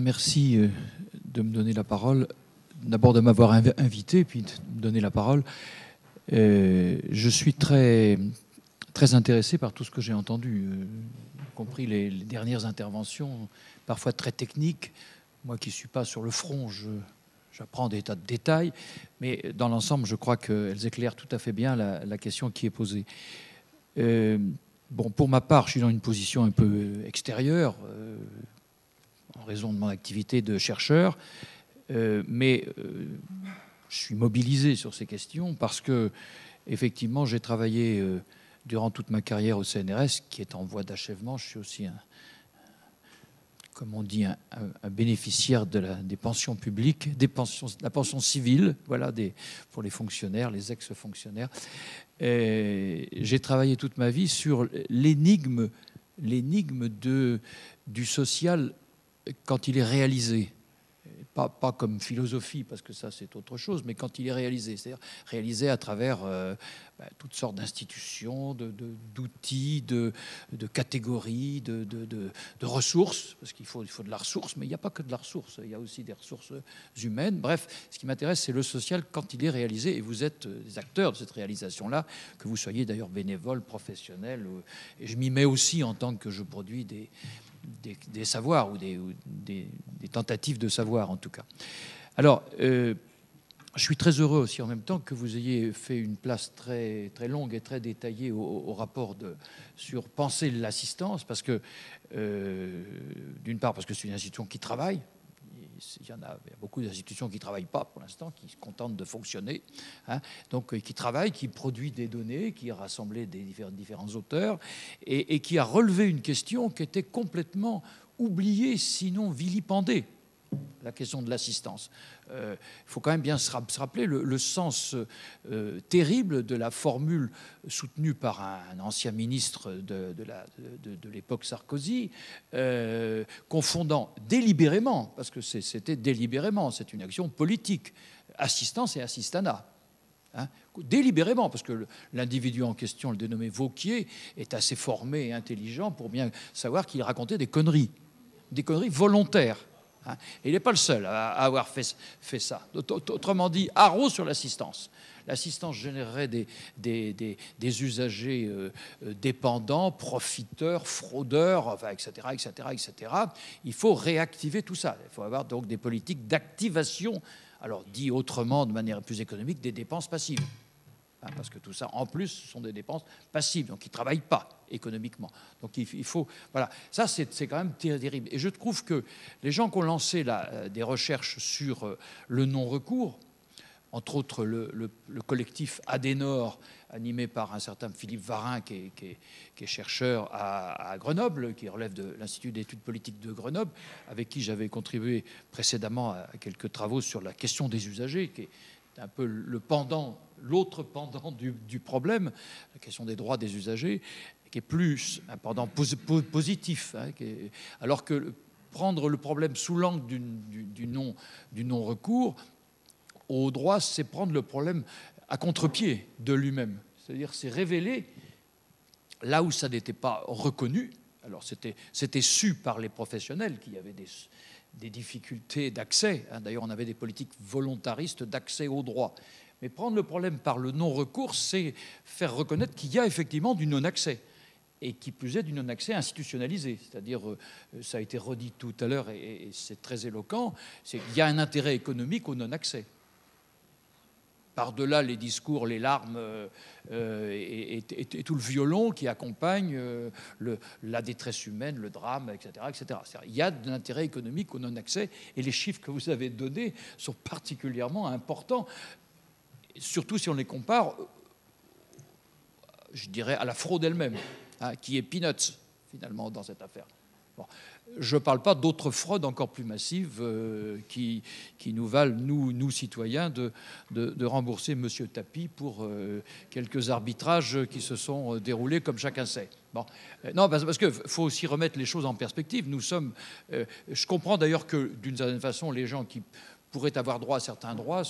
Merci de me donner la parole. D'abord de m'avoir invité, puis de me donner la parole. Je suis très intéressé par tout ce que j'ai entendu, y compris les dernières interventions, parfois très techniques. Moi qui ne suis pas sur le front, j'apprends des tas de détails, mais dans l'ensemble, je crois qu'elles éclairent tout à fait bien la question qui est posée. Bon, pour ma part, je suis dans une position un peu extérieure, en raison de mon activité de chercheur, mais je suis mobilisé sur ces questions parce que, effectivement, j'ai travaillé durant toute ma carrière au CNRS, qui est en voie d'achèvement. Je suis aussi, comme on dit, un bénéficiaire des pensions publiques, la pension civile, voilà, pour les fonctionnaires, les ex-fonctionnaires. J'ai travaillé toute ma vie sur l'énigme du social quand il est réalisé. Pas comme philosophie, parce que ça c'est autre chose, mais quand il est réalisé, c'est-à-dire réalisé à travers toutes sortes d'institutions, d'outils, de catégories, de ressources, parce qu'il faut de la ressource, mais il n'y a pas que de la ressource, il y a aussi des ressources humaines. Bref, ce qui m'intéresse, c'est le social quand il est réalisé, et vous êtes des acteurs de cette réalisation-là, que vous soyez d'ailleurs bénévole, professionnel, et je m'y mets aussi en tant que je produis des savoirs ou des tentatives de savoir, en tout cas. Alors, je suis très heureux aussi en même temps que vous ayez fait une place très, très longue et très détaillée au rapport sur penser l'assistance, parce que, d'une part, parce que c'est une institution qui travaille. Il y a beaucoup d'institutions qui ne travaillent pas pour l'instant, qui se contentent de fonctionner, hein, donc qui travaillent, qui produit des données, qui a rassemblé des différents auteurs et qui a relevé une question qui était complètement oubliée, sinon vilipendée, la question de l'assistance. Il faut quand même bien se rappeler le sens terrible de la formule soutenue par un ancien ministre de l'époque Sarkozy, confondant délibérément, parce que c'était délibérément, c'est une action politique, assistance et assistanat. Hein, délibérément, parce que l'individu en question, le dénommé Vauquier, est assez formé et intelligent pour bien savoir qu'il racontait des conneries volontaires. Hein, et il n'est pas le seul à avoir fait ça. Autrement dit, haro sur l'assistance. L'assistance générerait des usagers dépendants, profiteurs, fraudeurs, enfin, etc., etc., etc. Il faut réactiver tout ça. Il faut avoir donc des politiques d'activation, alors dit autrement, de manière plus économique, des dépenses passives. Parce que tout ça, en plus, ce sont des dépenses passives, donc ils ne travaillent pas économiquement. Donc il faut... Voilà, ça c'est quand même terrible. Et je trouve que les gens qui ont lancé des recherches sur le non-recours, entre autres le collectif Adenor, animé par un certain Philippe Varin, qui est chercheur à Grenoble, qui relève de l'Institut d'études politiques de Grenoble, avec qui j'avais contribué précédemment à quelques travaux sur la question des usagers, qui est un peu l'autre pendant du problème, la question des droits des usagers, qui est plus un pendant positif. Hein, alors que prendre le problème sous l'angle du non-recours au droit, c'est prendre le problème à contre-pied de lui-même. C'est-à-dire, c'est révéler là où ça n'était pas reconnu. Alors, c'était su par les professionnels qu'il y avait des difficultés d'accès. Hein. D'ailleurs, on avait des politiques volontaristes d'accès au droit. Mais prendre le problème par le non-recours, c'est faire reconnaître qu'il y a effectivement du non-accès. Et qui plus est, du non-accès institutionnalisé. C'est-à-dire, ça a été redit tout à l'heure, et c'est très éloquent, c'est qu'il y a un intérêt économique au non-accès. Par-delà les discours, les larmes et tout le violon qui accompagne la détresse humaine, le drame, etc., etc. Il y a de l'intérêt économique au non-accès, et les chiffres que vous avez donnés sont particulièrement importants, surtout si on les compare, je dirais, à la fraude elle-même, hein, qui est peanuts, finalement, dans cette affaire. Bon. Je ne parle pas d'autres fraudes encore plus massives qui nous valent, nous citoyens, de rembourser M. Tapie pour quelques arbitrages qui se sont déroulés comme chacun sait. Bon. Non, parce qu'il faut aussi remettre les choses en perspective. Nous sommes... je comprends d'ailleurs que, d'une certaine façon, les gens qui pourraient avoir droit à certains droits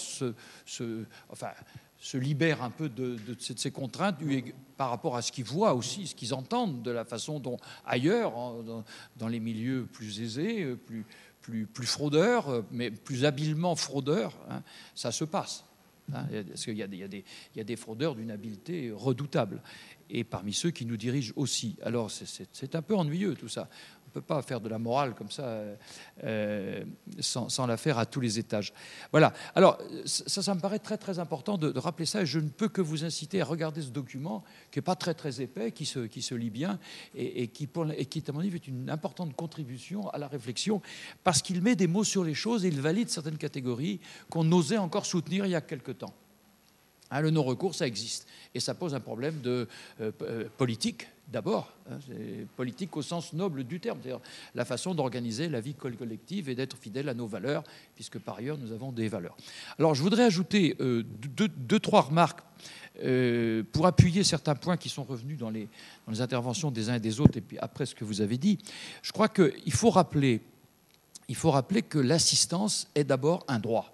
se libèrent un peu de ces contraintes par rapport à ce qu'ils voient aussi, ce qu'ils entendent de la façon dont ailleurs, dans les milieux plus aisés, plus fraudeur, mais plus habilement fraudeur, hein, ça se passe. Hein, parce qu'il y a des fraudeurs d'une habileté redoutable. Et parmi ceux qui nous dirigent aussi. Alors, c'est un peu ennuyeux, tout ça. On ne peut pas faire de la morale comme ça sans la faire à tous les étages. Voilà. Alors, ça me paraît très, très important de rappeler ça. Et je ne peux que vous inciter à regarder ce document, qui n'est pas très, très épais, qui se lit bien, et qui, à mon avis, est une importante contribution à la réflexion, parce qu'il met des mots sur les choses et il valide certaines catégories qu'on osait encore soutenir il y a quelque temps. Hein, le non-recours, ça existe. Et ça pose un problème de politique, d'abord. Hein, politique au sens noble du terme, c'est-à-dire la façon d'organiser la vie collective et d'être fidèle à nos valeurs, puisque par ailleurs, nous avons des valeurs. Alors, je voudrais ajouter trois remarques pour appuyer certains points qui sont revenus dans les interventions des uns et des autres, et puis après ce que vous avez dit. Je crois qu'il faut rappeler que l'assistance est d'abord un droit.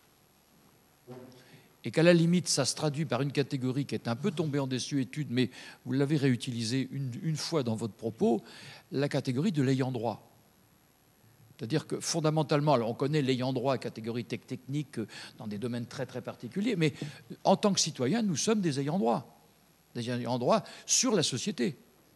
Et qu'à la limite, ça se traduit par une catégorie qui est un peu tombée en désuétude, mais vous l'avez réutilisée une fois dans votre propos, la catégorie de l'ayant droit. C'est-à-dire que fondamentalement, alors on connaît l'ayant droit, catégorie technique dans des domaines très très particuliers, mais en tant que citoyens, nous sommes des ayants droit sur la société.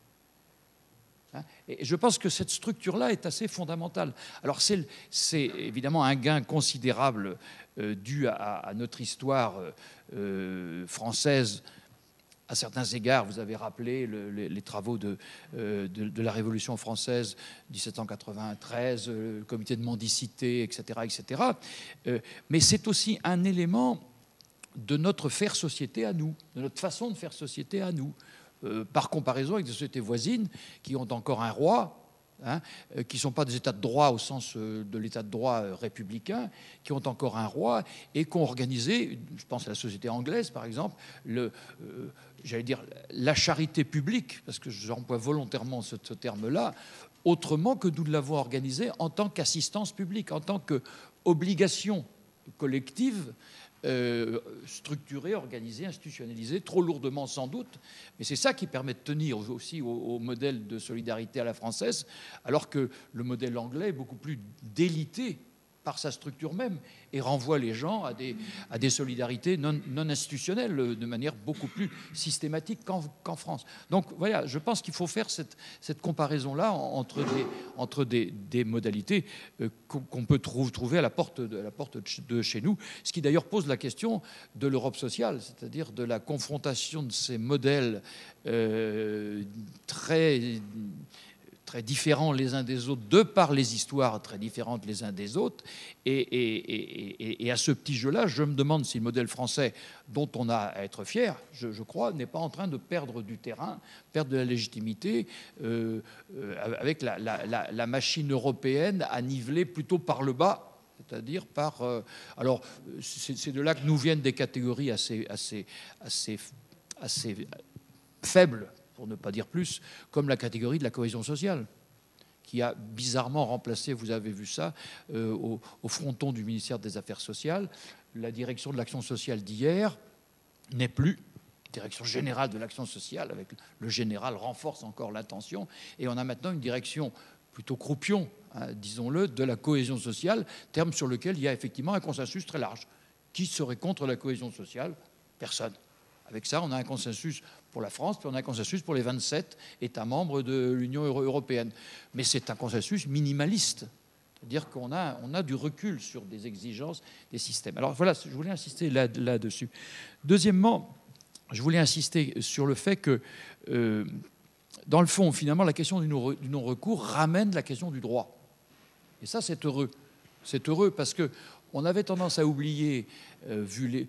Et je pense que cette structure-là est assez fondamentale. Alors c'est évidemment un gain considérable dû à notre histoire française. À certains égards, vous avez rappelé les travaux de la Révolution française, 1793, le comité de mendicité, etc. etc. Mais c'est aussi un élément de notre faire société à nous, de notre façon de faire société à nous. Par comparaison avec des sociétés voisines qui ont encore un roi, hein, qui ne sont pas des États de droit au sens de l'État de droit républicain, qui ont encore un roi et qui ont organisé, je pense à la société anglaise par exemple, j'allais dire la charité publique, parce que j'emploie volontairement ce terme-là, autrement que nous l'avons organisé en tant qu'assistance publique, en tant qu'obligation collective, structurée, organisée, institutionnalisée, trop lourdement sans doute, mais c'est ça qui permet de tenir aussi au modèle de solidarité à la française, alors que le modèle anglais est beaucoup plus délité par sa structure même et renvoie les gens à des solidarités non institutionnelles de manière beaucoup plus systématique qu'en France. Donc voilà, je pense qu'il faut faire cette comparaison-là entre des modalités qu'on peut trouver à la porte de chez nous, ce qui d'ailleurs pose la question de l'Europe sociale, c'est-à-dire de la confrontation de ces modèles très différents les uns des autres, de par les histoires très différentes les uns des autres. Et à ce petit jeu-là, je me demande si le modèle français, dont on a à être fier, je crois, n'est pas en train de perdre du terrain, perdre de la légitimité, avec la machine européenne à niveler plutôt par le bas, c'est-à-dire par... alors, c'est de là que nous viennent des catégories assez faibles, pour ne pas dire plus, comme la catégorie de la cohésion sociale, qui a bizarrement remplacé, vous avez vu ça, au fronton du ministère des Affaires sociales. La direction de l'action sociale d'hier n'est plus direction générale de l'action sociale, avec le général renforce encore l'attention, et on a maintenant une direction plutôt croupion, hein, disons-le, de la cohésion sociale, terme sur lequel il y a effectivement un consensus très large. Qui serait contre la cohésion sociale? Personne. Avec ça, on a un consensus pour la France, puis on a un consensus pour les 27 États membres de l'Union européenne. Mais c'est un consensus minimaliste, c'est-à-dire qu'on a du recul sur des exigences des systèmes. Alors voilà, je voulais insister là-dessus. Deuxièmement, je voulais insister sur le fait que, dans le fond, finalement, la question du non-recours ramène la question du droit. Et ça, c'est heureux. C'est heureux parce que on avait tendance à oublier, vu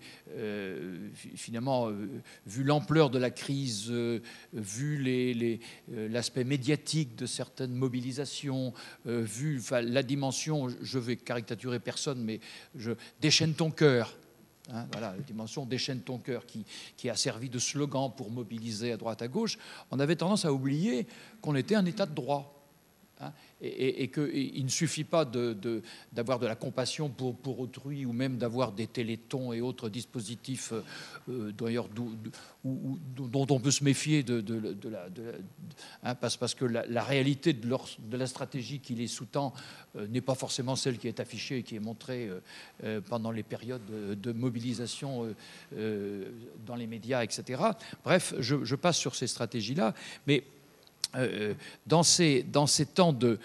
l'ampleur de la crise, vu l'aspect médiatique de certaines mobilisations, vu la dimension, je vais caricaturer personne, mais déchaîne ton cœur. Hein, voilà, la dimension déchaîne ton cœur qui a servi de slogan pour mobiliser à droite à gauche. On avait tendance à oublier qu'on était un État de droit. Hein, et qu'il ne suffit pas d'avoir de la compassion pour autrui, ou même d'avoir des télétons et autres dispositifs d'ailleurs dont on peut se méfier parce que la réalité de la stratégie qui les sous-tend n'est pas forcément celle qui est affichée et qui est montrée pendant les périodes de mobilisation dans les médias, etc. Bref, je passe sur ces stratégies-là, mais dans ces temps de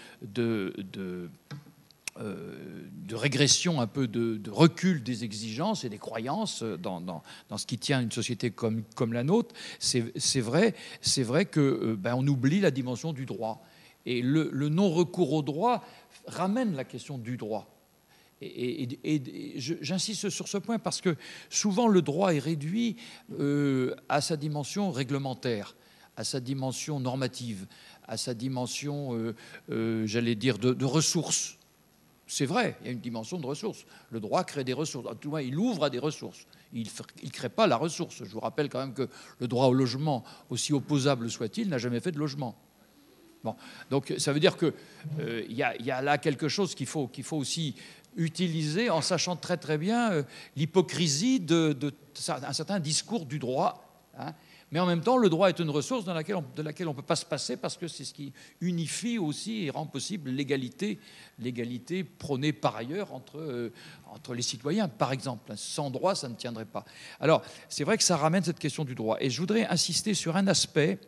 régression, un peu de recul des exigences et des croyances dans ce qui tient une société comme la nôtre, c'est vrai que on oublie la dimension du droit. Et le non-recours au droit ramène la question du droit. Et j'insiste sur ce point parce que souvent le droit est réduit à sa dimension réglementaire, à sa dimension normative, à sa dimension, j'allais dire, de ressources. C'est vrai, il y a une dimension de ressources. Le droit crée des ressources. En tout cas, il ouvre à des ressources. Il ne crée pas la ressource. Je vous rappelle quand même que le droit au logement, aussi opposable soit-il, n'a jamais fait de logement. Bon, donc ça veut dire qu'il y a là quelque chose qu'il faut aussi utiliser en sachant très très bien l'hypocrisie d'un certain discours du droit. Hein. Mais en même temps, le droit est une ressource de laquelle on ne peut pas se passer parce que c'est ce qui unifie aussi et rend possible l'égalité prônée par ailleurs entre les citoyens, par exemple. Sans droit, ça ne tiendrait pas. Alors, c'est vrai que ça ramène cette question du droit. Et je voudrais insister sur un aspect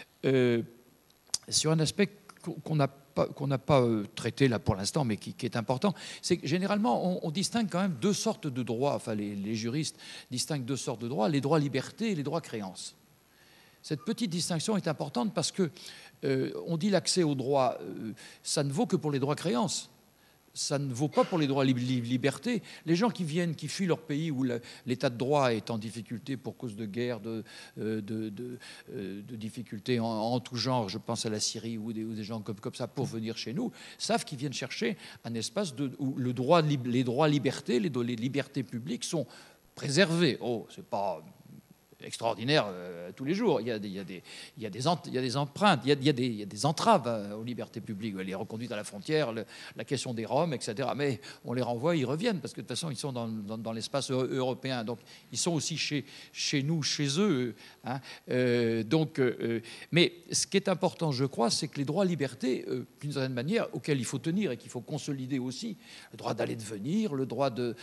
qu'on n'a pas traité là pour l'instant, mais qui est important. C'est que généralement, on distingue quand même deux sortes de droits. Enfin, les juristes distinguent deux sortes de droits, les droits liberté et les droits créance. Cette petite distinction est importante parce que on dit l'accès aux droits, ça ne vaut que pour les droits créances. Ça ne vaut pas pour les droits liberté. Les gens qui fuient leur pays où l'état de droit est en difficulté pour cause de guerre, de difficultés en tout genre, je pense à la Syrie ou des gens comme ça, pour venir chez nous, savent qu'ils viennent chercher un espace où les droits liberté, les libertés publiques sont préservées. Oh, c'est pas extraordinaire tous les jours. Il y a des empreintes, il y a des entraves aux libertés publiques, les reconduites à la frontière, la question des Roms, etc. Mais on les renvoie, ils reviennent, parce que de toute façon, ils sont dans l'espace européen. Donc, ils sont aussi chez nous, chez eux. Hein. Mais ce qui est important, je crois, c'est que les droits-libertés, d'une certaine manière, auxquels il faut tenir et qu'il faut consolider aussi, le droit d'aller devenir, le droit de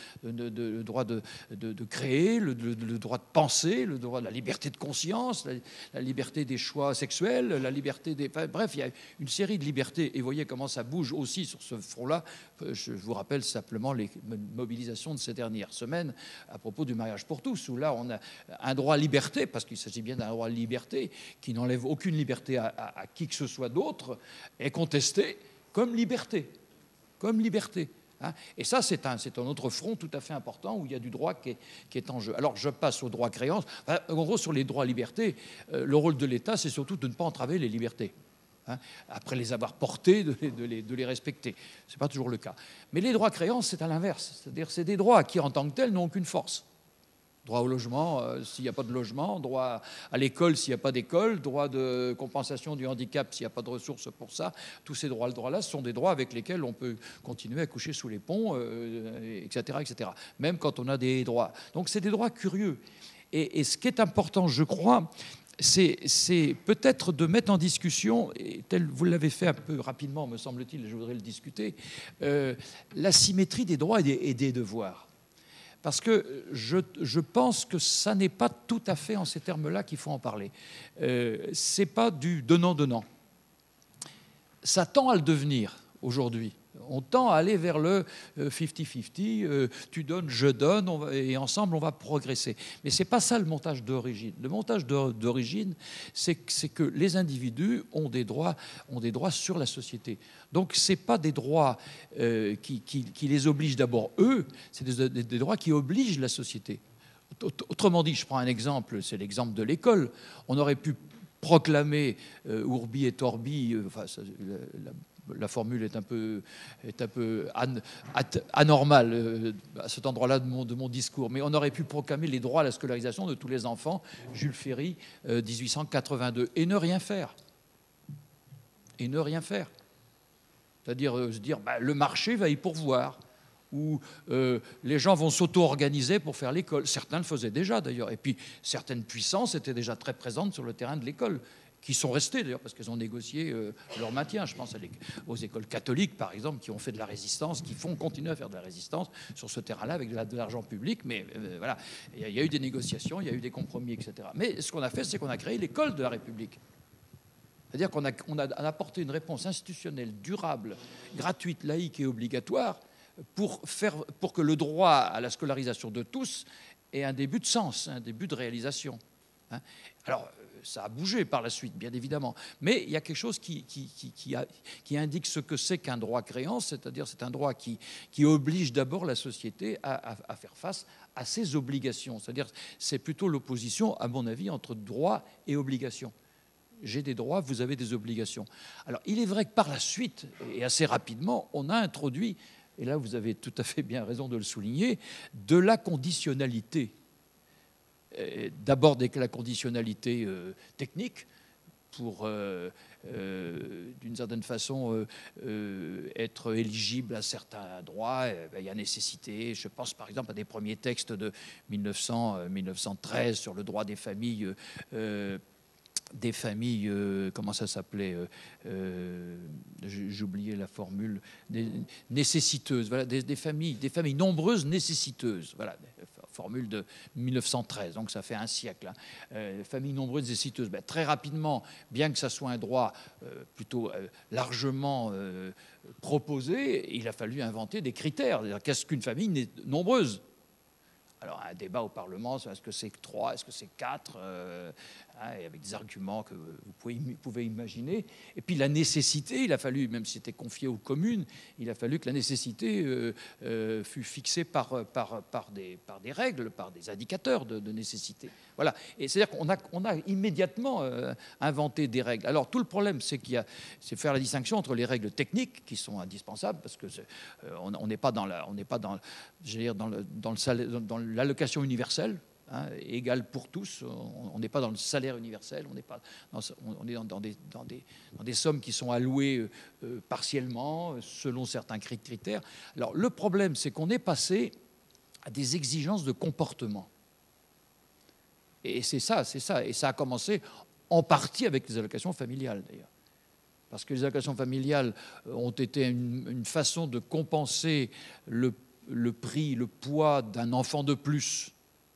créer, le droit de penser, le droit de la liberté de conscience, la liberté des choix sexuels, la liberté des... Enfin, bref, il y a une série de libertés. Et vous voyez comment ça bouge aussi sur ce front-là. Je vous rappelle simplement les mobilisations de ces dernières semaines à propos du mariage pour tous, où là, on a un droit à liberté, parce qu'il s'agit bien d'un droit à liberté qui n'enlève aucune liberté à qui que ce soit d'autre, est contesté comme liberté. Comme liberté. Hein. Et ça, c'est un autre front tout à fait important où il y a du droit qui est en jeu. Alors, je passe au droit créance. Enfin, en gros, sur les droits libertés, le rôle de l'État, c'est surtout de ne pas entraver les libertés. Hein. Après les avoir portés, de les respecter. Ce n'est pas toujours le cas. Mais les droits créances, c'est à l'inverse. C'est-à-dire c'est des droits qui, en tant que tels, n'ont aucune force. Droit au logement, s'il n'y a pas de logement, droit à l'école s'il n'y a pas d'école, droit de compensation du handicap s'il n'y a pas de ressources pour ça. Tous ces droits-là, ce sont des droits avec lesquels on peut continuer à coucher sous les ponts, etc., etc. Même quand on a des droits. Donc c'est des droits curieux. Et ce qui est important, je crois, c'est peut-être de mettre en discussion, et tel vous l'avez fait un peu rapidement, me semble-t-il, et je voudrais le discuter, la symétrie des droits et des devoirs. Parce que je pense que ça n'est pas tout à fait en ces termes-là qu'il faut en parler. Ce n'est pas du donnant-donnant. Ça tend à le devenir aujourd'hui. On tend à aller vers le 50-50, tu donnes, je donne, et ensemble on va progresser. Mais ce n'est pas ça le montage d'origine. Le montage d'origine, c'est que les individus ont des droits sur la société. Donc ce n'est pas des droits qui les obligent d'abord eux, c'est des droits qui obligent la société. Autrement dit, je prends un exemple, c'est l'exemple de l'école. On aurait pu proclamer Urbi et Orbi, la formule est un peu anormale à cet endroit-là de mon discours, mais on aurait pu proclamer les droits à la scolarisation de tous les enfants, Jules Ferry, 1882, et ne rien faire. Et ne rien faire. C'est-à-dire se dire bah, le marché va y pourvoir, ou les gens vont s'auto-organiser pour faire l'école. Certains le faisaient déjà d'ailleurs. Et puis certaines puissances étaient déjà très présentes sur le terrain de l'école, qui sont restées d'ailleurs parce qu'elles ont négocié leur maintien. Je pense aux écoles catholiques par exemple, qui ont fait de la résistance, qui font continuer à faire de la résistance sur ce terrain-là avec de l'argent public. Mais voilà, il y a eu des négociations, il y a eu des compromis, etc. Mais ce qu'on a fait, c'est qu'on a créé l'école de la République. C'est-à-dire qu'on a apporté une réponse institutionnelle durable, gratuite, laïque et obligatoire pour que le droit à la scolarisation de tous ait un début de sens, un début de réalisation. Alors, ça a bougé par la suite, bien évidemment, mais il y a quelque chose qui indique ce que c'est qu'un droit créance, c'est-à-dire c'est un droit qui oblige d'abord la société à faire face à ses obligations. C'est-à-dire c'est plutôt l'opposition, à mon avis, entre droit et obligation. J'ai des droits, vous avez des obligations. Alors, il est vrai que par la suite, et assez rapidement, on a introduit, et là vous avez tout à fait bien raison de le souligner, de la conditionnalité. D'abord la conditionnalité technique pour, d'une certaine façon, être éligible à certains droits. Il y a nécessité. Je pense par exemple à des premiers textes de 1913 sur le droit des familles. Comment ça s'appelait, j'ai oublié la formule, des nécessiteuses, voilà, des familles nombreuses nécessiteuses, voilà, formule de 1913, donc ça fait un siècle, familles nombreuses nécessiteuses. Ben, très rapidement, bien que ça soit un droit plutôt largement proposé, il a fallu inventer des critères. Qu'est-ce qu'une famille nombreuse ? Alors, un débat au Parlement, est-ce que c'est 3, est-ce que c'est 4 avec des arguments que vous pouvez imaginer. Et puis la nécessité, il a fallu, même si c'était confié aux communes, il a fallu que la nécessité fût fixée par des règles, par des indicateurs de nécessité. Voilà. Et c'est-à-dire qu'on a immédiatement inventé des règles. Alors, tout le problème, c'est faire la distinction entre les règles techniques, qui sont indispensables, parce que on n'est pas dans l'allocation universelle, égale pour tous. On n'est pas dans le salaire universel, on est dans des sommes qui sont allouées partiellement, selon certains critères. Alors, le problème, c'est qu'on est passé à des exigences de comportement. Et c'est ça. Et ça a commencé en partie avec les allocations familiales, d'ailleurs. Parce que les allocations familiales ont été une façon de compenser le prix, le poids d'un enfant de plus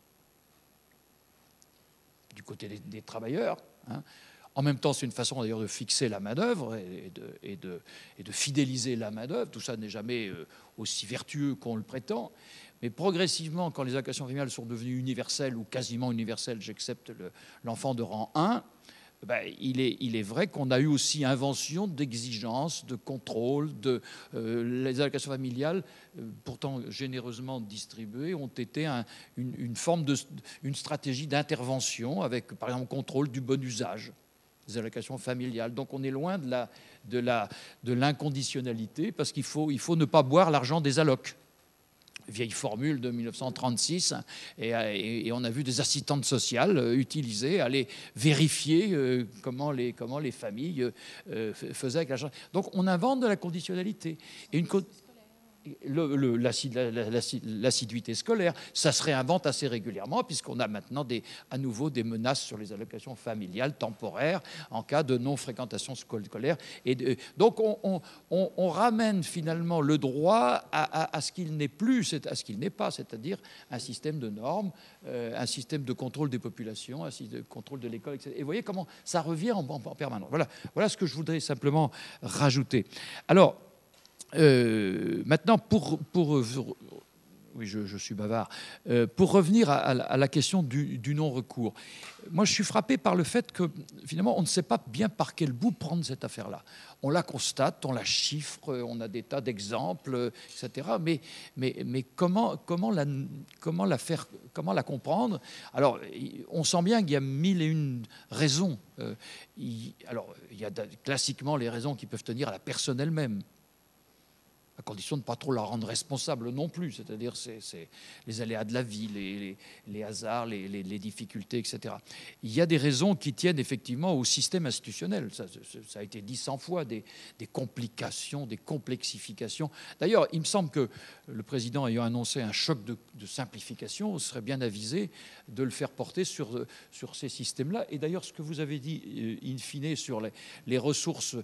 du côté des travailleurs. En même temps, c'est une façon d'ailleurs de fixer la main-d'œuvre et de fidéliser la main-d'œuvre. Tout ça n'est jamais aussi vertueux qu'on le prétend. Mais progressivement, quand les allocations familiales sont devenues universelles ou quasiment universelles, j'accepte l'enfant de rang 1, il est vrai qu'on a eu aussi invention d'exigences, de contrôle. Les allocations familiales, pourtant généreusement distribuées, ont été une stratégie d'intervention avec, par exemple, contrôle du bon usage des allocations familiales. Donc on est loin de l'inconditionnalité, parce qu'il faut ne pas boire l'argent des allocs. Vieille formule de 1936, et on a vu des assistantes sociales utilisées, aller vérifier comment les familles faisaient avec l'argent. Donc on invente de la conditionnalité. Et l'assiduité scolaire, ça se réinvente assez régulièrement, puisqu'on a maintenant à nouveau des menaces sur les allocations familiales temporaires en cas de non-fréquentation scolaire. Et donc on ramène finalement le droit à ce qu'il n'est plus, à ce qu'il n'est pas, c'est-à-dire un système de normes, un système de contrôle des populations, un système de contrôle de l'école, etc. Et vous voyez comment ça revient en permanence. Voilà ce que je voudrais simplement rajouter. Alors, maintenant, oui, je suis bavard. Pour revenir à la question du non-recours, moi, je suis frappé par le fait que, finalement, on ne sait pas bien par quel bout prendre cette affaire-là. On la constate, on la chiffre, on a des tas d'exemples, etc. Mais comment la comprendre? Alors, on sent bien qu'il y a 1001 raisons. Alors, il y a classiquement les raisons qui peuvent tenir à la personne elle-même. à condition de ne pas trop la rendre responsable non plus, c'est-à-dire c'est les aléas de la vie, les hasards, les difficultés, etc. Il y a des raisons qui tiennent effectivement au système institutionnel. Ça a été dit 100 fois, des complications, des complexifications. D'ailleurs, il me semble que le président ayant annoncé un choc de simplification, serait bien avisé de le faire porter sur ces systèmes-là. Et d'ailleurs, ce que vous avez dit, in fine, sur les ressources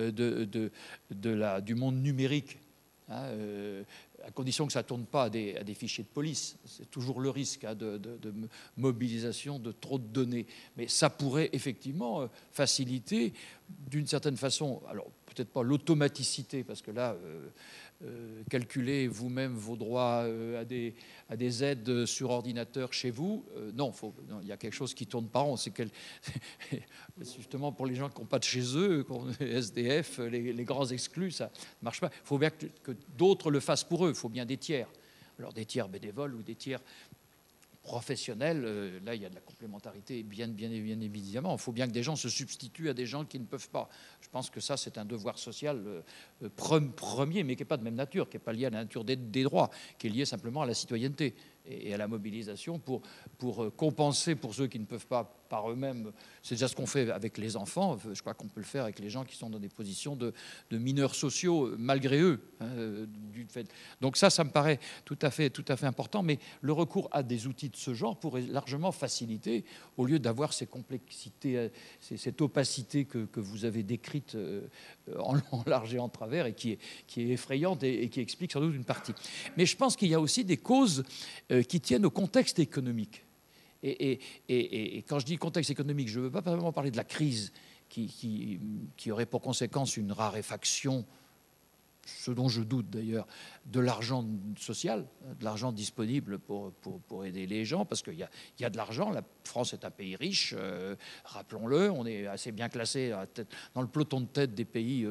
du monde numérique, hein, à condition que ça ne tourne pas à des fichiers de police. C'est toujours le risque, hein, de mobilisation de trop de données. Mais ça pourrait effectivement faciliter, d'une certaine façon, alors peut-être pas l'automaticité, parce que là, calculer vous-même vos droits à des aides sur ordinateur chez vous, non, il y a quelque chose qui tourne pas rond. C'est justement pour les gens qui n'ont pas de chez eux, SDF, les grands exclus, ça ne marche pas. Il faut bien que d'autres le fassent pour eux. Il faut bien des tiers. Alors des tiers bénévoles ou des tiers professionnels, là il y a de la complémentarité bien évidemment. Il faut bien que des gens se substituent à des gens qui ne peuvent pas. Je pense que ça c'est un devoir social premier, mais qui n'est pas de même nature, qui n'est pas lié à la nature des droits, qui est lié simplement à la citoyenneté et à la mobilisation pour compenser pour ceux qui ne peuvent pas par eux-mêmes. C'est déjà ce qu'on fait avec les enfants. Je crois qu'on peut le faire avec les gens qui sont dans des positions de mineurs sociaux, malgré eux. Hein, donc ça me paraît tout à fait important. Mais le recours à des outils de ce genre pourrait largement faciliter, au lieu d'avoir ces complexités, cette opacité que vous avez décrite en large et en travers, et qui est effrayante et qui explique sans doute une partie. Mais je pense qu'il y a aussi des causes qui tiennent au contexte économique. Et quand je dis contexte économique, je ne veux pas vraiment parler de la crise qui aurait pour conséquence une raréfaction, ce dont je doute d'ailleurs, de l'argent social, de l'argent disponible pour aider les gens, parce qu'il y a de l'argent. La France est un pays riche, rappelons-le, on est assez bien classé dans le peloton de tête des pays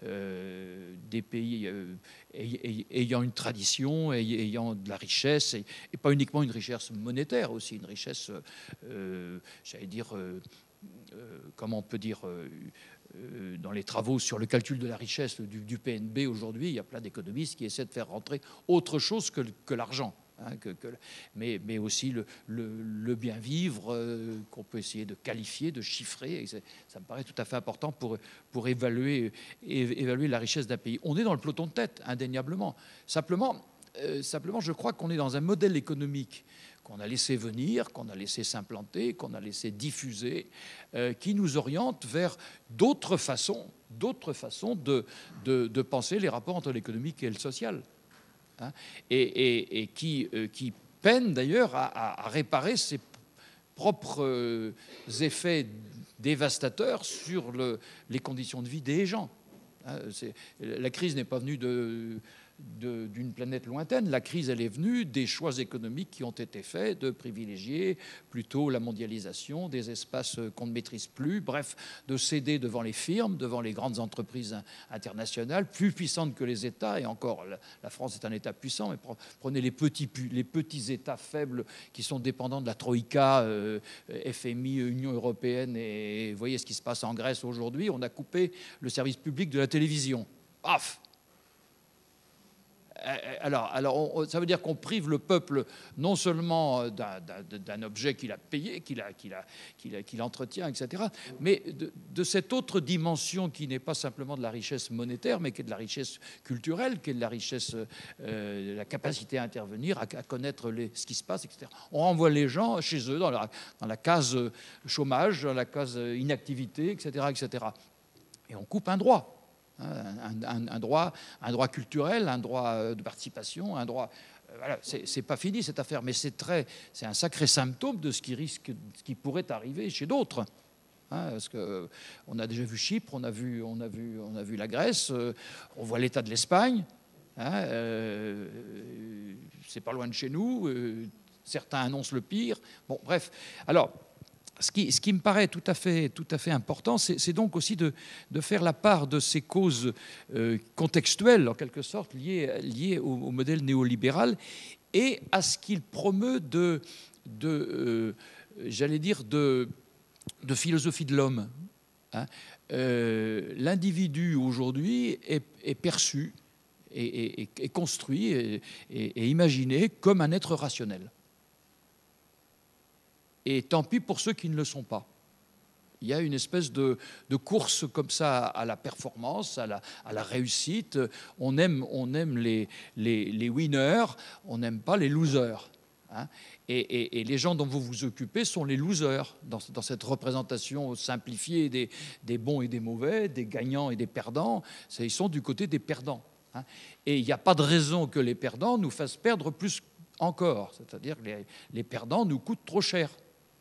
ayant une tradition, ayant de la richesse, et pas uniquement une richesse monétaire, aussi une richesse, j'allais dire, comment on peut dire, dans les travaux sur le calcul de la richesse du PNB aujourd'hui, il y a plein d'économistes qui essaient de faire rentrer autre chose que l'argent, hein, mais aussi le bien vivre, qu'on peut essayer de qualifier, de chiffrer. Et ça me paraît tout à fait important pour évaluer la richesse d'un pays. On est dans le peloton de tête, indéniablement. Simplement, je crois qu'on est dans un modèle économique qu'on a laissé venir, qu'on a laissé s'implanter, qu'on a laissé diffuser, qui nous oriente vers d'autres façons de penser les rapports entre l'économique et le social, hein, et qui peine d'ailleurs à réparer ses propres effets dévastateurs sur les conditions de vie des gens. Hein, la crise n'est pas venue d'une planète lointaine. La crise, elle est venue des choix économiques qui ont été faits de privilégier plutôt la mondialisation, des espaces qu'on ne maîtrise plus, bref, de céder devant les firmes, devant les grandes entreprises internationales, plus puissantes que les États. Et encore, la France est un État puissant, mais prenez les petits États faibles qui sont dépendants de la Troïka, FMI, Union européenne, et voyez ce qui se passe en Grèce aujourd'hui. On a coupé le service public de la télévision. Paf! Alors, ça veut dire qu'on prive le peuple non seulement d'un objet qu'il a payé, qu'il entretient, etc., mais de cette autre dimension qui n'est pas simplement de la richesse monétaire, mais qui est de la richesse culturelle, qui est de la richesse, de la capacité à intervenir, à connaître ce qui se passe, etc. On renvoie les gens chez eux, dans la case chômage, dans la case inactivité, etc., etc. Et on coupe un droit. Un droit culturel, un droit de participation, un droit. Voilà, c'est pas fini cette affaire, mais c'est un sacré symptôme de ce qui pourrait arriver chez d'autres. Hein, parce que on a déjà vu Chypre, on a vu la Grèce, on voit l'état de l'Espagne. Hein, c'est pas loin de chez nous. Certains annoncent le pire. Bon, bref. Alors. Ce qui me paraît tout à fait important, c'est donc aussi de faire la part de ces causes contextuelles, en quelque sorte, liées au modèle néolibéral et à ce qu'il promeut j'allais dire, de philosophie de l'homme. Hein. L'individu, aujourd'hui, est perçu, est construit et imaginé comme un être rationnel. Et tant pis pour ceux qui ne le sont pas. Il y a une espèce de course comme ça à la performance, à la réussite. On aime les winners, on n'aime pas les losers. Hein. Et les gens dont vous vous occupez sont les losers dans cette représentation simplifiée des bons et des mauvais, des gagnants et des perdants. Ils sont du côté des perdants. Hein. Et il n'y a pas de raison que les perdants nous fassent perdre plus encore. C'est-à-dire que les perdants nous coûtent trop cher.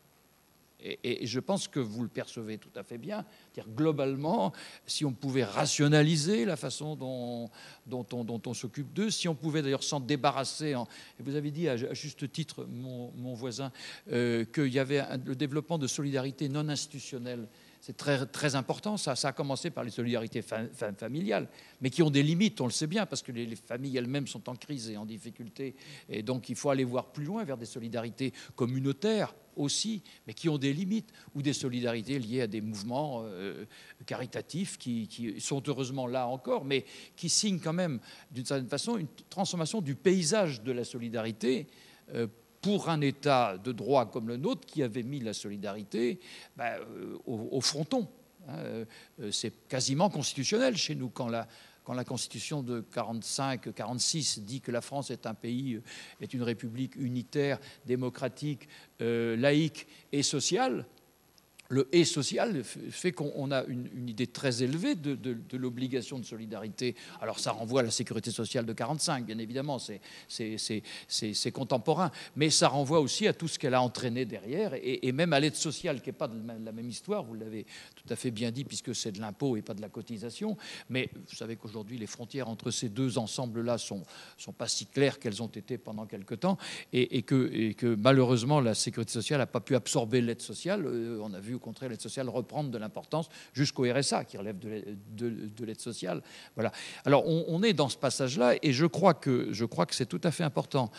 Et je pense que vous le percevez tout à fait bien. Globalement, si on pouvait rationaliser la façon dont on s'occupe d'eux, si on pouvait d'ailleurs s'en débarrasser, et vous avez dit à juste titre, mon voisin, qu'il y avait le développement de solidarité non institutionnelle. C'est très, très important, ça a commencé par les solidarités familiales, mais qui ont des limites, on le sait bien, parce que les familles elles-mêmes sont en crise et en difficulté. Et donc il faut aller voir plus loin vers des solidarités communautaires aussi, mais qui ont des limites, ou des solidarités liées à des mouvements caritatifs qui sont heureusement là encore, mais qui signent quand même d'une certaine façon une transformation du paysage de la solidarité pour un État de droit comme le nôtre qui avait mis la solidarité au fronton. C'est quasiment constitutionnel chez nous quand la Constitution de 45-46 dit que la France est un pays, est une république unitaire, démocratique, laïque et sociale. Le « et social » fait qu'on a une idée très élevée de l'obligation de solidarité. Alors ça renvoie à la sécurité sociale de 1945, bien évidemment, c'est contemporain, mais ça renvoie aussi à tout ce qu'elle a entraîné derrière, et même à l'aide sociale, qui n'est pas de la même histoire, vous l'avez tout à fait bien dit, puisque c'est de l'impôt et pas de la cotisation. Mais vous savez qu'aujourd'hui, les frontières entre ces deux ensembles-là sont pas si claires qu'elles ont été pendant quelque temps, et que malheureusement, la sécurité sociale n'a pas pu absorber l'aide sociale. On a vu au contraire l'aide sociale reprendre de l'importance jusqu'au RSA qui relève de l'aide sociale. Voilà. Alors on est dans ce passage-là, et je crois que c'est tout à fait important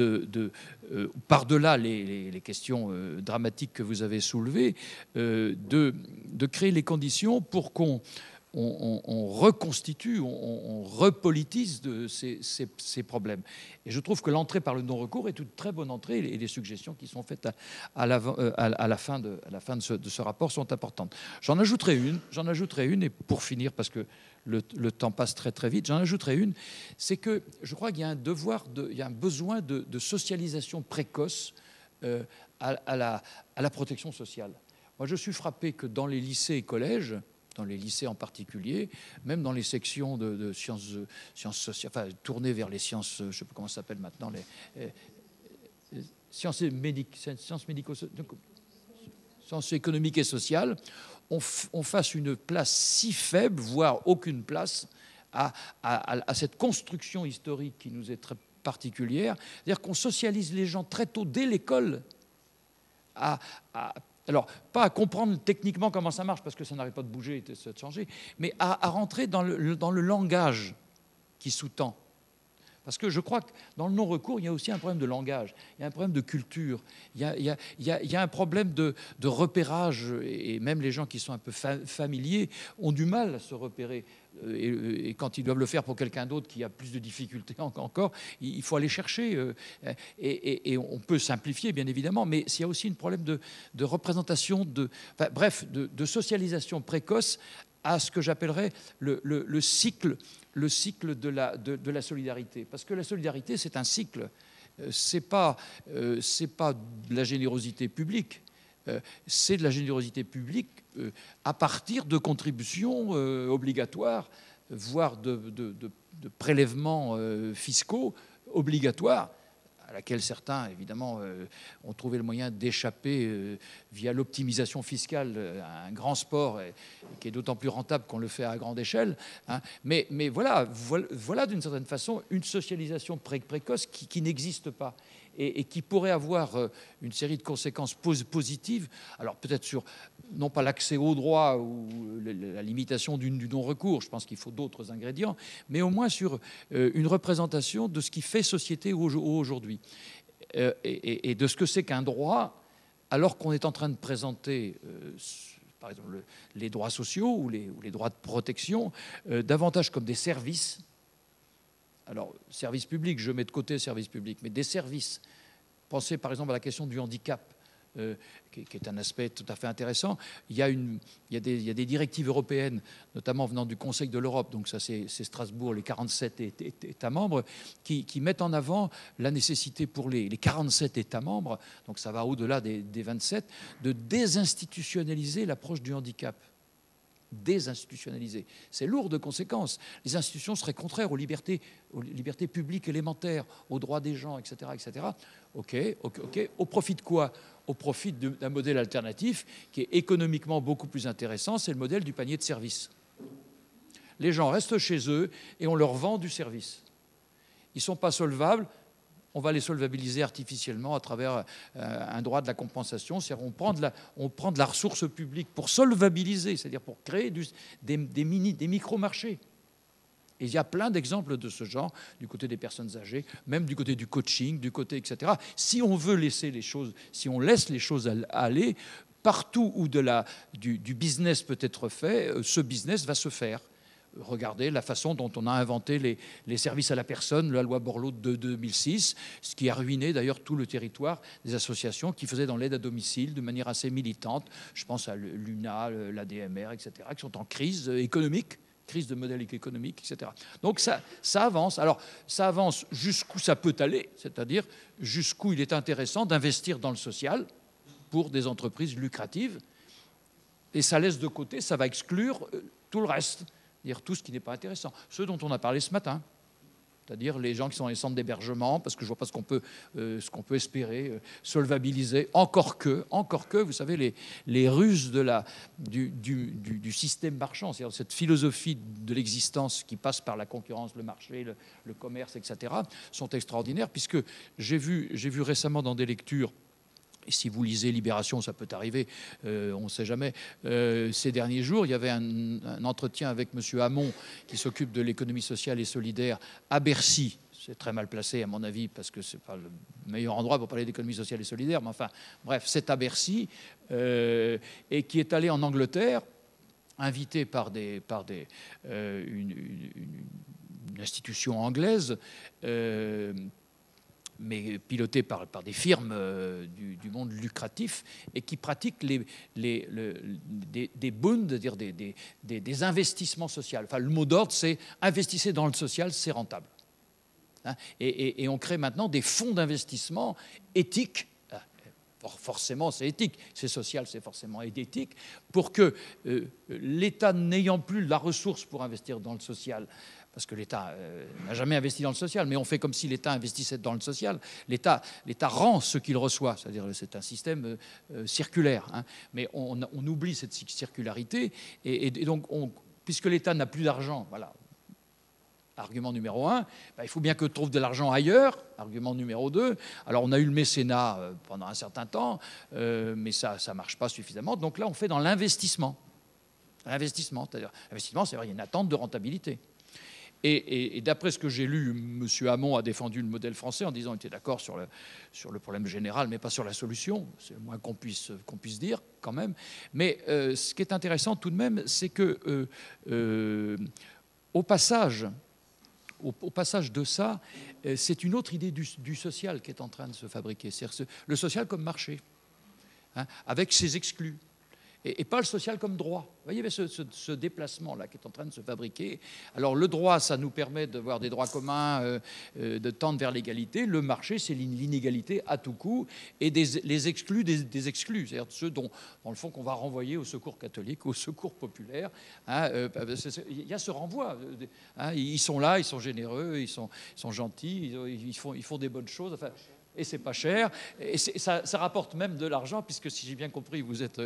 par-delà les questions dramatiques que vous avez soulevées, de créer les conditions pour qu'on reconstitue, on repolitise ces problèmes. Et je trouve que l'entrée par le non-recours est une très bonne entrée, et les suggestions qui sont faites à la fin de ce rapport sont importantes. J'en ajouterai une, et pour finir, parce que le temps passe très très vite, j'en ajouterai une, c'est que je crois qu'il y a un besoin de socialisation précoce à la protection sociale. Moi, je suis frappé que dans les lycées et collèges, dans les lycées en particulier, même dans les sections de sciences sociales, enfin tournées vers les sciences, je ne sais pas comment ça s'appelle maintenant, les sciences économiques et sociales, on fasse une place si faible, voire aucune place, à cette construction historique qui nous est très particulière. C'est-à-dire qu'on socialise les gens très tôt, dès l'école, alors, pas à comprendre techniquement comment ça marche, parce que ça n'arrête pas de bouger et de changer, mais à rentrer dans le langage qui sous-tend. Parce que je crois que dans le non-recours, il y a aussi un problème de langage, il y a un problème de culture, il y a un problème de repérage, et même les gens qui sont un peu familiers ont du mal à se repérer. Et quand ils doivent le faire pour quelqu'un d'autre qui a plus de difficultés encore, il faut aller chercher. Et on peut simplifier, bien évidemment, mais il y a aussi un problème de représentation, de socialisation précoce à ce que j'appellerais le cycle de la solidarité. Parce que la solidarité, c'est un cycle. C'est pas de la générosité publique. C'est de la générosité publique à partir de contributions obligatoires, voire de prélèvements fiscaux obligatoires, à laquelle certains, évidemment, ont trouvé le moyen d'échapper via l'optimisation fiscale à un grand sport, qui est d'autant plus rentable qu'on le fait à grande échelle. Hein. Mais voilà d'une certaine façon une socialisation précoce qui n'existe pas. Et qui pourrait avoir une série de conséquences positives, alors peut-être sur, non pas l'accès au droit ou la limitation du non-recours, je pense qu'il faut d'autres ingrédients, mais au moins sur une représentation de ce qui fait société aujourd'hui, et de ce que c'est qu'un droit, alors qu'on est en train de présenter par exemple les droits sociaux ou les droits de protection davantage comme des services alors service public, je mets de côté service public, mais des services. Pensez par exemple à la question du handicap, qui est un aspect tout à fait intéressant. Il y a des directives européennes, notamment venant du Conseil de l'Europe, donc ça c'est Strasbourg, les 47 États membres, qui mettent en avant la nécessité pour les 47 États membres, donc ça va au-delà des 27, de désinstitutionnaliser l'approche du handicap. Désinstitutionnaliser. C'est lourd de conséquences. Les institutions seraient contraires aux libertés publiques élémentaires, aux droits des gens, etc. etc. OK. Au profit de quoi? Au profit d'un modèle alternatif qui est économiquement beaucoup plus intéressant, c'est le modèle du panier de services. Les gens restent chez eux et on leur vend du service. Ils ne sont pas solvables. On va les solvabiliser artificiellement à travers un droit de la compensation. C'est-à-dire on prend de la ressource publique pour solvabiliser, c'est-à-dire pour créer des micro-marchés. Et il y a plein d'exemples de ce genre, du côté des personnes âgées, même du côté du coaching, du côté, etc. Si on veut laisser les choses, si on laisse les choses aller, partout où du business peut être fait, ce business va se faire. Regardez la façon dont on a inventé les services à la personne, la loi Borloo de 2006, ce qui a ruiné d'ailleurs tout le territoire des associations qui faisaient dans l'aide à domicile de manière assez militante. Je pense à l'UNA, l'ADMR, etc., qui sont en crise économique, crise de modèle économique, etc. Donc ça avance. Alors ça avance jusqu'où ça peut aller, c'est-à-dire jusqu'où il est intéressant d'investir dans le social pour des entreprises lucratives. Et ça laisse de côté, ça va exclure tout le reste. C'est-à-dire tout ce qui n'est pas intéressant. Ceux dont on a parlé ce matin, c'est-à-dire les gens qui sont dans les centres d'hébergement, parce que je ne vois pas ce qu'on peut espérer solvabiliser, encore que, vous savez, les ruses du système marchand, c'est-à-dire cette philosophie de l'existence qui passe par la concurrence, le marché, le commerce, etc., sont extraordinaires, puisque j'ai vu récemment dans des lectures, et si vous lisez Libération, ça peut arriver, on ne sait jamais. Ces derniers jours, il y avait un entretien avec M. Hamon, qui s'occupe de l'économie sociale et solidaire à Bercy. C'est très mal placé, à mon avis, parce que ce n'est pas le meilleur endroit pour parler d'économie sociale et solidaire. Mais enfin, bref, c'est à Bercy, et qui est allé en Angleterre, invité par une institution anglaise, mais pilotées par des firmes du monde lucratif et qui pratiquent des bunds, c'est-à-dire des investissements sociaux. Enfin, le mot d'ordre, c'est « investissez dans le social, c'est rentable ». Hein, et on crée maintenant des fonds d'investissement éthiques. Forcément, c'est éthique, c'est social, c'est forcément éthique, pour que l'État n'ayant plus la ressource pour investir dans le social, parce que l'État n'a jamais investi dans le social, mais on fait comme si l'État investissait dans le social. L'État rend ce qu'il reçoit, c'est-à-dire c'est un système circulaire. Hein, mais on oublie cette circularité, et donc, puisque l'État n'a plus d'argent, voilà. Argument numéro 1, il faut bien que trouve de l'argent ailleurs. Argument numéro 2, alors on a eu le mécénat pendant un certain temps, mais ça ne marche pas suffisamment. Donc là, on fait dans l'investissement. L'investissement, c'est-à-dire, l'investissement, c'est vrai, il y a une attente de rentabilité. Et d'après ce que j'ai lu, M. Hamon a défendu le modèle français en disant qu'il était d'accord sur le problème général, mais pas sur la solution. C'est le moins qu'on puisse dire, quand même. Mais ce qui est intéressant tout de même, c'est que au passage de ça, c'est une autre idée du social qui est en train de se fabriquer. C'est-à-dire le social comme marché, hein, avec ses exclus. Et pas le social comme droit. Vous voyez, il y avait ce déplacement-là qui est en train de se fabriquer. Alors le droit, ça nous permet d'avoir des droits communs, de tendre vers l'égalité. Le marché, c'est l'inégalité à tout coup. Et les exclus des exclus, c'est-à-dire ceux dont, dans le fond, qu'on va renvoyer au secours catholique, au secours populaire. Hein, il y a ce renvoi. Hein, ils sont là, ils sont généreux, ils sont gentils, ils font des bonnes choses. Enfin, et c'est pas cher, et ça rapporte même de l'argent, puisque si j'ai bien compris,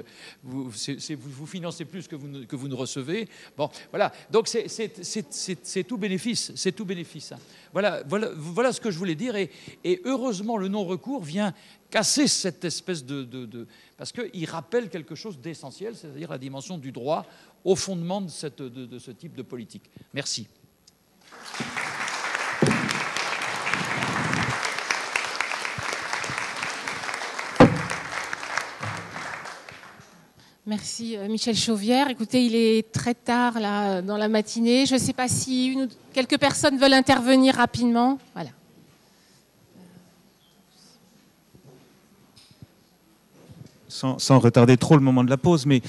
vous financez plus que vous ne recevez. Bon, voilà, donc c'est tout bénéfice, c'est tout bénéfice. Hein. Voilà ce que je voulais dire, et heureusement le non-recours vient casser cette espèce parce qu'il rappelle quelque chose d'essentiel, c'est-à-dire la dimension du droit au fondement de ce type de politique. Merci. Merci Michel Chauvière. Écoutez, il est très tard là, dans la matinée. Je ne sais pas si quelques personnes veulent intervenir rapidement. Voilà. Sans retarder trop le moment de la pause, mais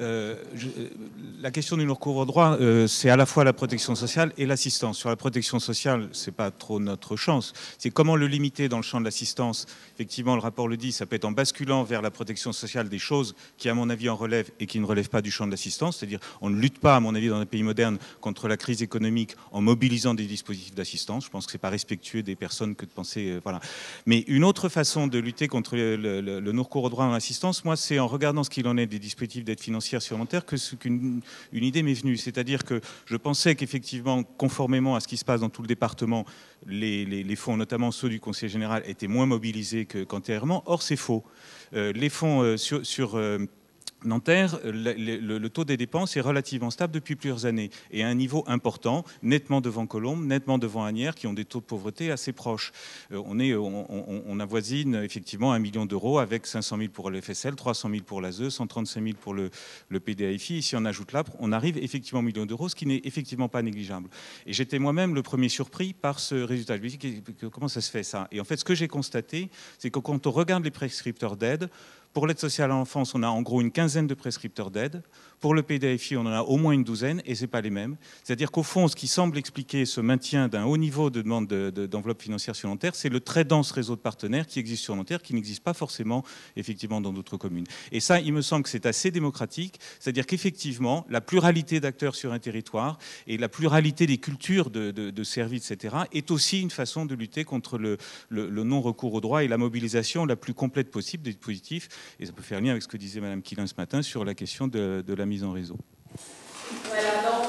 la question du recours au droit, c'est à la fois la protection sociale et l'assistance. Sur la protection sociale, c'est pas trop notre chance. C'est comment le limiter dans le champ de l'assistance. Effectivement, le rapport le dit, ça peut être en basculant vers la protection sociale des choses qui, à mon avis, en relèvent et qui ne relèvent pas du champ de l'assistance. C'est-à-dire, on ne lutte pas, à mon avis, dans un pays moderne contre la crise économique en mobilisant des dispositifs d'assistance. Je pense que c'est pas respectueux des personnes que de penser, voilà. Mais une autre façon de lutter contre le non-recours au droit en assistance, moi, c'est en regardant ce qu'il en est des dispositifs d'aide financière supplémentaire qu'une idée m'est venue. C'est-à-dire que je pensais qu'effectivement, conformément à ce qui se passe dans tout le département, les fonds, notamment ceux du Conseil général, étaient moins mobilisés qu'antérieurement. Or, c'est faux. Les fonds sur Nanterre, le taux des dépenses est relativement stable depuis plusieurs années et à un niveau important, nettement devant Colombes, nettement devant Asnières, qui ont des taux de pauvreté assez proches. On avoisine effectivement 1 million d'euros avec 500 000 pour le FSL, 300 000 pour l'ASE, 135 000 pour le PDAFI. Et si on ajoute là, on arrive effectivement au million d'euros, ce qui n'est effectivement pas négligeable. Et j'étais moi-même le premier surpris par ce résultat. Je me dis, comment ça se fait ça? Et en fait, ce que j'ai constaté, c'est que quand on regarde les prescripteurs d'aide, pour l'aide sociale à l'enfance, on a en gros une quinzaine de prescripteurs d'aide. Pour le PDAFI, on en a au moins une douzaine, et ce n'est pas les mêmes. C'est-à-dire qu'au fond, ce qui semble expliquer ce maintien d'un haut niveau de demande d'enveloppe financière sur Nanterre, c'est le très dense réseau de partenaires qui existe sur Nanterre, qui n'existe pas forcément effectivement dans d'autres communes. Et ça, il me semble que c'est assez démocratique. C'est-à-dire qu'effectivement, la pluralité d'acteurs sur un territoire et la pluralité des cultures de services, etc., est aussi une façon de lutter contre le non-recours au droit et la mobilisation la plus complète possible des dispositifs. Et ça peut faire lien avec ce que disait Mme Quilin ce matin sur la question de la mise en réseau. Voilà, donc